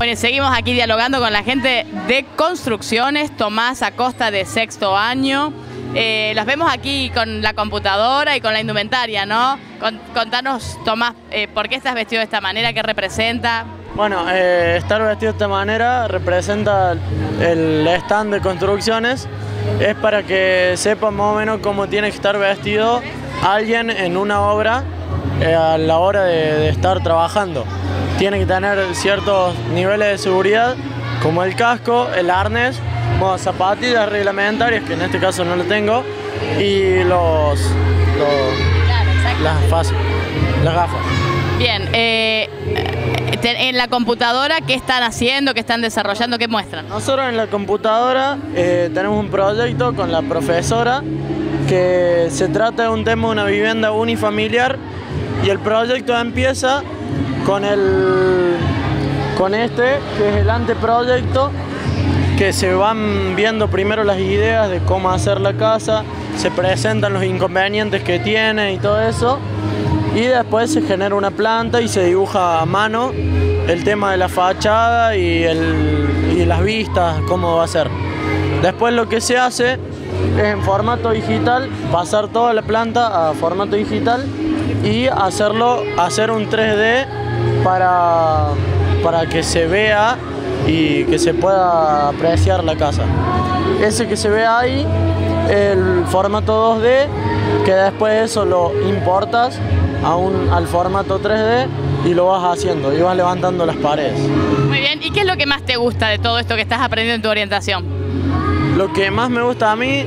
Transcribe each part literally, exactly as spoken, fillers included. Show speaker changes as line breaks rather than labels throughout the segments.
Bueno, seguimos aquí dialogando con la gente de Construcciones, Tomás Acosta de sexto año. Eh, los vemos aquí con la computadora y con la indumentaria, ¿no? Con, contanos, Tomás, eh, ¿por qué estás vestido de esta manera? ¿Qué representa?
Bueno, eh, estar vestido de esta manera representa el stand de Construcciones. Es para que sepan más o menos cómo tiene que estar vestido alguien en una obra eh, a la hora de, de estar trabajando. Tiene que tener ciertos niveles de seguridad, como el casco, el arnés, bueno, zapatillas reglamentarias, que en este caso no lo tengo, y los, los
Claro,
las, fases, las gafas.
Bien, eh, en la computadora, ¿qué están haciendo? ¿Qué están desarrollando? ¿Qué muestran?
Nosotros en la computadora eh, tenemos un proyecto con la profesora que se trata de un tema de una vivienda unifamiliar, y el proyecto empieza con, el, con este, que es el anteproyecto, que se van viendo primero las ideas de cómo hacer la casa, se presentan los inconvenientes que tiene y todo eso, y después se genera una planta y se dibuja a mano el tema de la fachada y, el, y las vistas, cómo va a ser. Después lo que se hace es en formato digital, pasar toda la planta a formato digital y hacerlo, hacer un tres D para, para que se vea y que se pueda apreciar la casa. Ese que se ve ahí, el formato dos D, que después eso lo importas a un, al formato tres D y lo vas haciendo y vas levantando las paredes.
Muy bien, ¿y qué es lo que más te gusta de todo esto que estás aprendiendo en tu orientación?
Lo que más me gusta a mí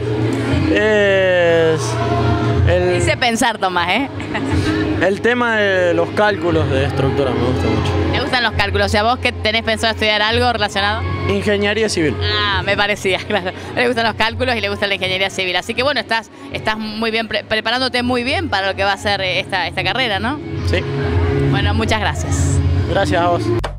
es el,
Hice pensar, Tomás, ¿eh?
el tema de los cálculos de estructura, me gusta mucho.
¿Te gustan los cálculos? O sea, ¿vos que tenés pensado estudiar algo relacionado?
Ingeniería civil.
Ah, me parecía, claro. Le gustan los cálculos y le gusta la ingeniería civil. Así que bueno, estás, estás muy bien, pre preparándote muy bien para lo que va a ser esta, esta carrera, ¿no?
Sí.
Bueno, muchas gracias.
Gracias a vos.